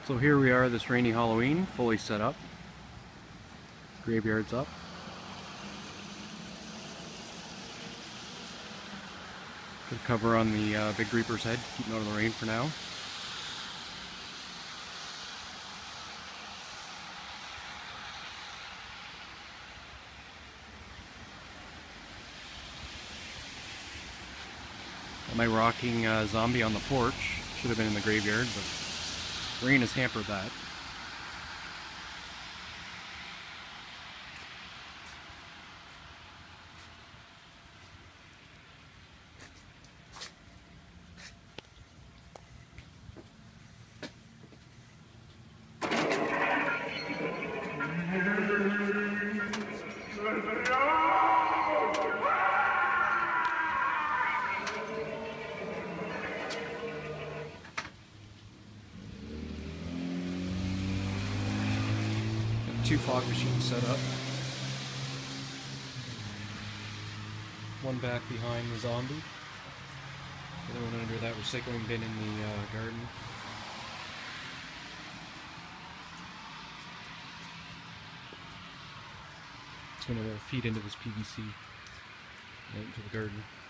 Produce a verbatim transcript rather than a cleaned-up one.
So here we are this rainy Halloween, fully set up. Graveyard's up. Put a cover on the uh, Big Reaper's head to keep him out of the rain for now. Got my rocking uh, zombie on the porch. Should have been in the graveyard, but rain has hampered that. Two fog machines set up. One back behind the zombie. The other one under that recycling bin in the uh, garden. It's going to feed into this P V C right into the garden.